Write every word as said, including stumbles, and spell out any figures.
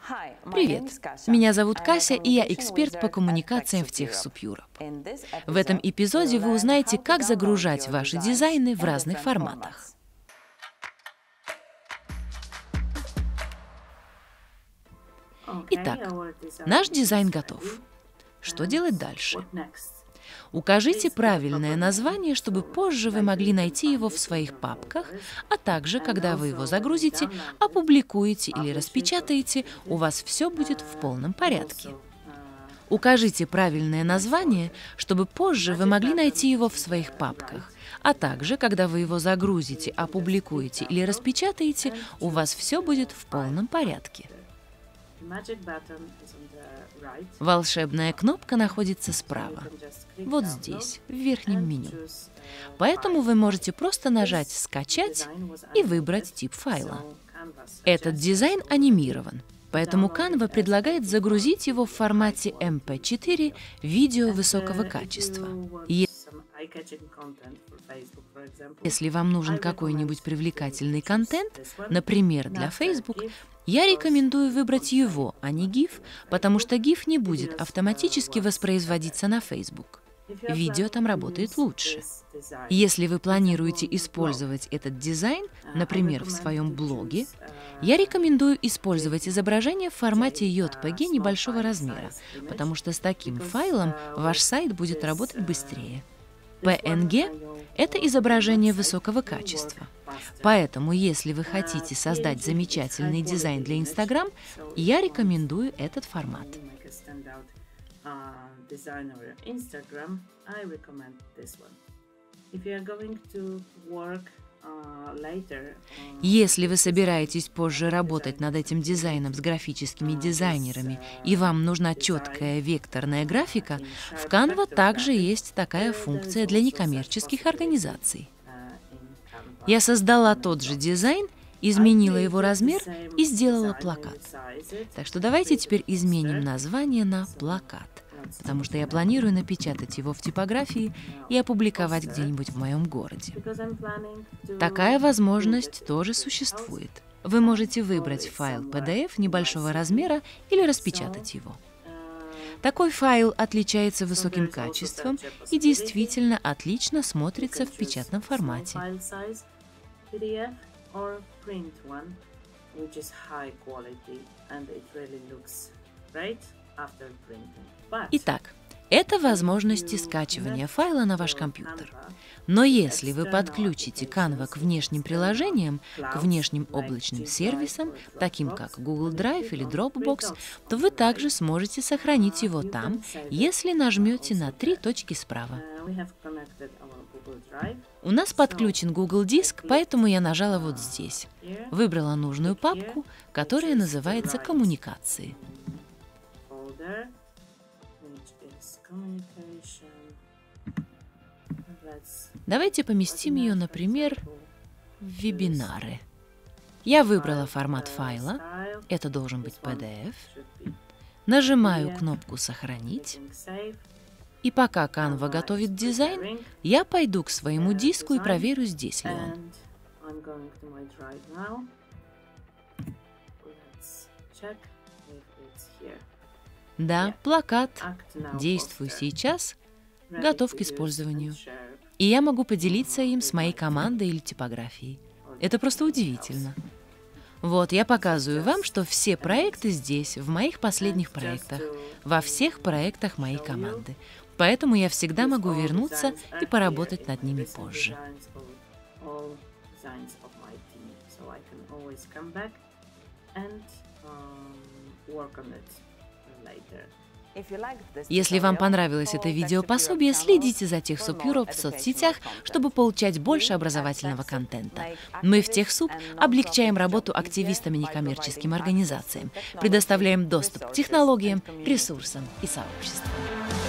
Привет, меня зовут Кася, и я эксперт по коммуникациям в TechSoup Europe. В этом эпизоде вы узнаете, как загружать ваши дизайны в разных форматах. Итак, наш дизайн готов. Что делать дальше? Укажите правильное название, чтобы позже вы могли найти его в своих папках, а также, когда вы его загрузите, опубликуете или распечатаете, у вас все будет в полном порядке. Укажите правильное название, чтобы позже вы могли найти его в своих папках, а также, когда вы его загрузите, опубликуете или распечатаете, у вас все будет в полном порядке. Волшебная кнопка находится справа, вот здесь, в верхнем меню. Поэтому вы можете просто нажать «Скачать» и выбрать тип файла. Этот дизайн анимирован, поэтому Canva предлагает загрузить его в формате эм пэ четыре видео высокого качества. Если вам нужен какой-нибудь привлекательный контент, например, для Facebook, я рекомендую выбрать его, а не гиф, потому что гиф не будет автоматически воспроизводиться на Facebook. Видео там работает лучше. Если вы планируете использовать этот дизайн, например, в своем блоге, я рекомендую использовать изображение в формате джей пи джи небольшого размера, потому что с таким файлом ваш сайт будет работать быстрее. пэ эн джи – это изображение высокого качества. Поэтому, если вы хотите создать замечательный дизайн для Instagram, я рекомендую этот формат. Если вы собираетесь позже работать над этим дизайном с графическими дизайнерами и вам нужна четкая векторная графика, в Canva также есть такая функция для некоммерческих организаций. Я создала тот же дизайн, изменила его размер и сделала плакат. Так что давайте теперь изменим название на «плакат», потому что я планирую напечатать его в типографии и опубликовать где-нибудь в моем городе. Такая возможность тоже существует. Вы можете выбрать файл пи ди эф небольшого размера или распечатать его. Такой файл отличается высоким качеством и действительно отлично смотрится в печатном формате. Итак, это возможности скачивания файла на ваш компьютер. Но если вы подключите Canva к внешним приложениям, к внешним облачным сервисам, таким как Google Drive или Dropbox, то вы также сможете сохранить его там, если нажмете на три точки справа. У нас подключен Google Диск, поэтому я нажала вот здесь. Выбрала нужную папку, которая называется «Коммуникации». Давайте поместим ее, например, в вебинары. Я выбрала формат файла, это должен быть пи ди эф. Нажимаю кнопку «Сохранить». И пока Canva готовит дизайн, я пойду к своему диску и проверю, здесь ли он. Да, плакат «Действуй сейчас» готов к использованию. И я могу поделиться им с моей командой или типографией. Это просто удивительно. Вот, я показываю вам, что все проекты здесь, в моих последних проектах, во всех проектах моей команды. Поэтому я всегда могу вернуться и поработать над ними позже. Если вам понравилось это видео-пособие, следите за TechSoup Europe в соцсетях, чтобы получать больше образовательного контента. Мы в TechSoup облегчаем работу активистам и некоммерческим организациям, предоставляем доступ к технологиям, ресурсам и сообществам.